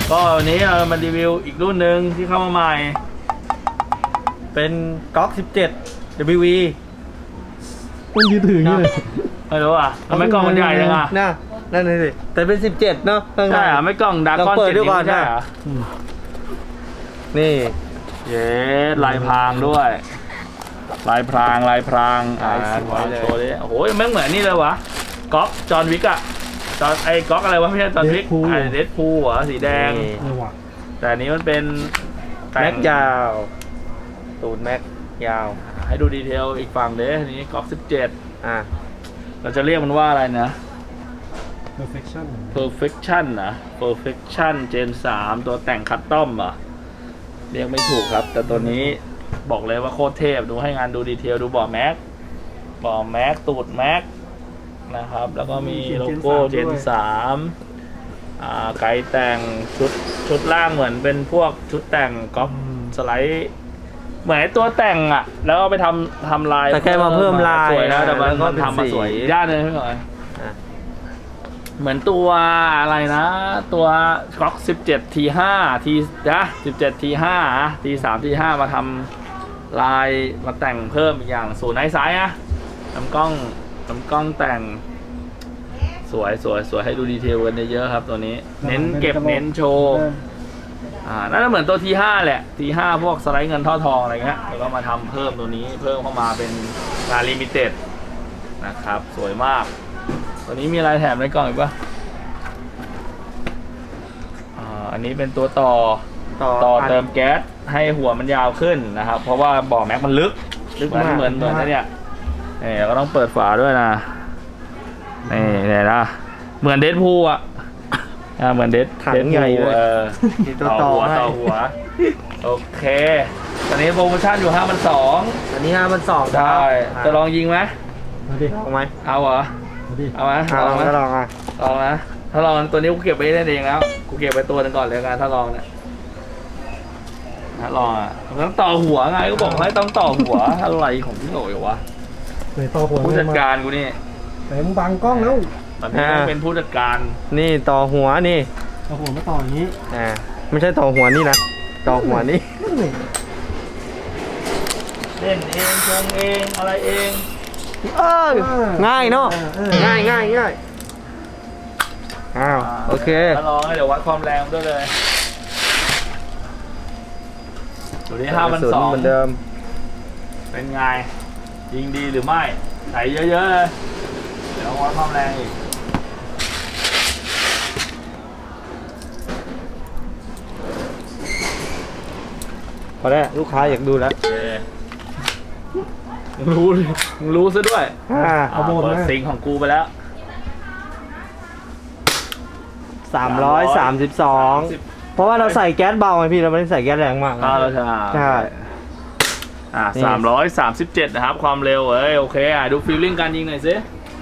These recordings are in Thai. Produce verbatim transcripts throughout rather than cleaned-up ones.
ก็วันนี้เรามารีวิวอีกรุ่นหนึ่งที่เข้ามาใหม่เป็นก๊อกสิบเจ็ด ดับเบิลยู วีมันยืดถึงนี่เลยไม่รู้อ่ะทำไมกล่องมันใหญ่จังอ่ะน่ะนั่นเลยสิแต่เป็นสิบเจ็ดเนาะใช่อ่ะไม่กล่องดาร์กก้อนเจ็ดนิ้วใช่อ่ะนี่เย้ลายพรางด้วยลายพรางลายพรางอ่าโชว์ดิโอ้โหไม่เหมือนนี่เลยวะก๊อกจอห์นวิกอะจอห์นไอ้ก๊อกอะไรวะไม่ใช่จอห์นวิกไอ้เดดพูลเหรอสีแดงแต่อันนี้มันเป็นแม็กยาวตูดแม็กยาวให้ดูดีเทลอีกฝั่งเด้นี้ก๊อกสิบเจ็ดอ่ะเราจะเรียกมันว่าอะไรนะ perfection perfection นะ perfection เจนสามตัวแต่งคัสตอมอ่ะเรียกไม่ถูกครับแต่ตัวนี้บอกเลยว่าโคตรเทพดูให้งานดูดีเทลดูบ่อแม็กบ่อแม็กตูดแม็กนะครับแล้วก็มีโลโก้เจนสามอ่าไกด์แต่งชุดชุดล่างเหมือนเป็นพวกชุดแต่งก๊อปสไลด์เหมือนตัวแต่งอ่ะแล้วก็ไปทำทำลายแต่แค่มาเพิ่มลายสวยนะแต่มันทำมาสวยย่าเลยพี่หน่อยเหมือนตัวอะไรนะตัวก๊อกสิบเจ็ดทีห้าทีนะสิบเจ็ดทีห้าทีสามทีห้ามาทำลายมาแต่งเพิ่มอีกอย่างสูนไอซ้ายนะลำกล้องลำกล้องแต่งสวยสวยสวยให้ดูดีเทลกันเยอะครับตัวนี้เน้นเก็บเน้นโชว์อ่าน่าจะเหมือนตัวทีห้าแหละทีห้าพวกสไลด์เงินท่อทองอะไรเงี้ยแล้วก็มาทำเพิ่มตัวนี้เพิ่มเข้ามาเป็นงานลิมิเต็ดนะครับสวยมากตัวนี้มีอะไรแถมในกล่องอีกปะอ่าอันนี้เป็นตัวต่อต่อเติมแก๊สให้หัวมันยาวขึ้นนะครับเพราะว่าบ่อแม็กมันลึกลึกเหมือนเหมือนเหมือนเนี่ยนี่ก็ต้องเปิดฝาด้วยนะนี่เนี่ยนะเหมือนเดดพูลอ่ะเหมือนเดดถังใหญ่เลยต่อหัวต่อหัวโอเคตอนนี้โปรโมชั่นอยู่ห้าพันสองอันนี้ห้าพันสองใช่จะลองยิงไหมเอาไหมเอาเหรอเอาไหมลองไหมลองอ่ะลองนะถ้าลองตัวนี้กูเก็บไว้เล่นเองแล้วกูเก็บไปตัวนึงก่อนเลยกันถ้าลองเนี่ยถ้าลองอ่ะต้องต่อหัวไงก็บอกให้ต้องต่อหัวอะไรของพี่โหยวะผู้จัดการกูนี่แต่มึงบังกล้องแล้วตอนนี้เป็นผู้จัดการนี่ต่อหัวนี่ต่อหัวไม่ต่ออย่างนี้อ่าไม่ใช่ต่อหัวนี่นะต่อหัวนี่เล่นเองชงเองอะไรเองเออง่ายเนาะง่ายง่ายง่ายอ้าวโอเคถ้าลองให้เดี๋ยววัดความแรงด้วยเลยตัวนี้ห้าพันสองเหมือนเดิมเป็นไงยิงดีหรือไม่ใส่เยอะๆเลยเดี๋ยววัดความแรงอีกพอได้ลูกค้าอยากดูแล้วรู้รู้ซะด้วยเอาโบนเปิดซิงของกูไปแล้วสามร้อยสามสิบสองเพราะว่าเราใส่แก๊สเบาไงพี่เราไม่ได้ใส่แก๊สแรงมากอ่าเราใช่ใช่อ่าสามร้อยสามสิบเจ็ดนะครับความเร็วเอ้ยโอเคอ่ะดูฟีลลิ่งการยิงหน่อยสิ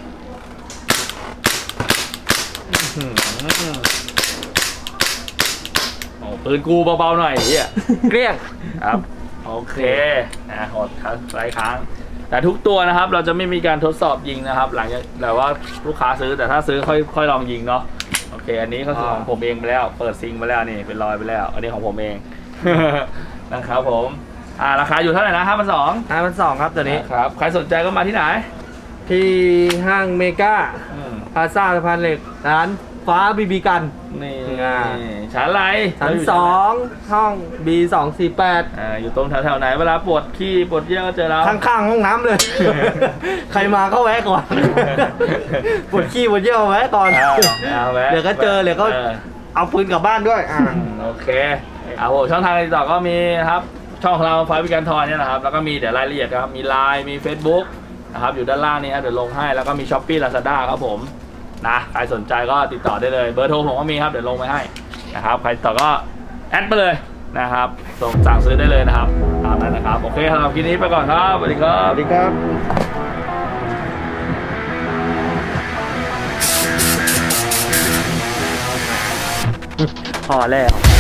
โอ้ปืนกูเบาๆหน่อยเฮียเกลี้ยงครับโอเคนะหดค้างหลายครั้งแต่ทุกตัวนะครับเราจะไม่มีการทดสอบยิงนะครับหลังจากแต่ว่าลูกค้าซื้อแต่ถ้าซื้อค่อยค่อยลองยิงเนาะโอเคอันนี้ก็คือของผมเองไปแล้วเปิดซิงไปแล้วนี่เป็นรอยไปแล้วอันนี้ของผมเองนะครับผมอ่าราคาอยู่เท่าไหร่นะห้าพันสองห้าพันสองครับตัวนี้ครับใครสนใจก็มาที่ไหนที่ห้างเมกาพาซ่าสะพานเหล็กร้านฟ้าบีบีกันนี่ชั้นอะไรชั้นสองห้อง บี สองสี่แปดอ่าอยู่ตรงแถวๆไหนเวลาปวดขี้ปวดเยี่ยวก็เจอเราข้างๆห้องน้ำเลยใครมาก็แวะก่อนปวดขี้ปวดเยี่ยวแวะก่อนเดี๋ยวก็เจอเดี๋ยวก็เอาปืนกลับบ้านด้วยอ่าโอเคเอาช่องทางติดต่อก็มีครับช่องของเราฟ้าบีบีกันทอยเนี่ยนะครับแล้วก็มีเดี๋ยวรายละเอียดครับมีไลน์มี Facebook นะครับอยู่ด้านล่างนี้เดี๋ยวลงให้แล้วก็มี ช้อปปี้ ลาซาด้า ครับผมนะใครสนใจก็ติดต่อได้เลยเบอร์โทรผมก็มีครับเดี๋ยวลงไปให้นะครับใครติดต่อก็แอดไปเลยนะครับส่งสั่งซื้อได้เลยนะครับตามนั้นนะครับโอเคสำหรับคลิปนี้ไปก่อนครับสวัสดีครับสวัสดีครับพอแล้ว